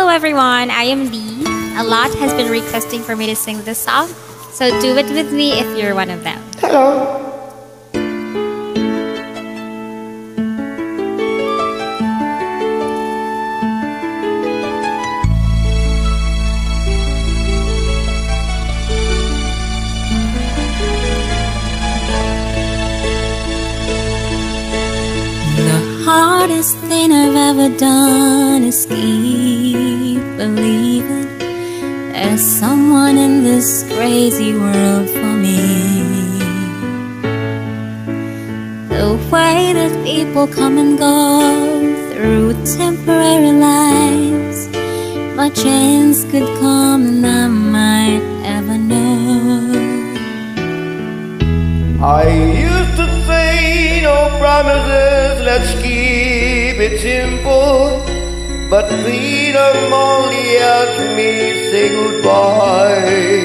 everyone, I am Lee. A lot has been requesting for me to sing this song, so do it with me if you're one of them. Hello. The hardest thing I've ever done is keep believing there's someone in this crazy world for me. The way that people come and go through temporary lives, my chance could come and I might ever know. I used to say no promises, let's keep it simple. But freedom only helps me say goodbye.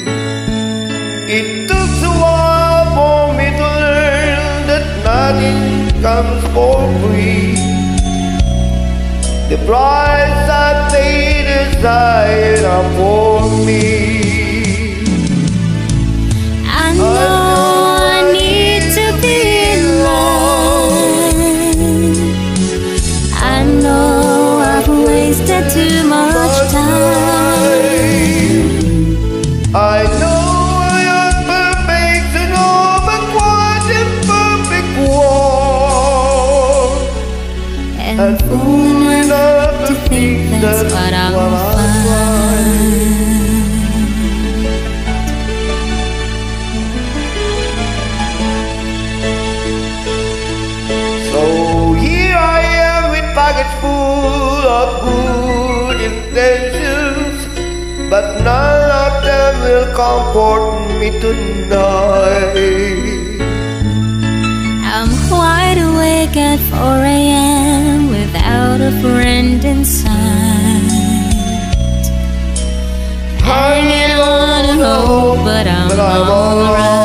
It took a while for me to learn that nothing comes for free. The price I paid is high enough for me. I know I need to be in line. I know I've wasted too much time. I know I am perfect to know, but what imperfect war. And fool enough to think that's what I'll find. So here I am with pockets full of good intentions, but none of them will comfort me tonight. I'm wide awake at 4 a.m. without a friend in sight, hanging on to hope, but I'm alright.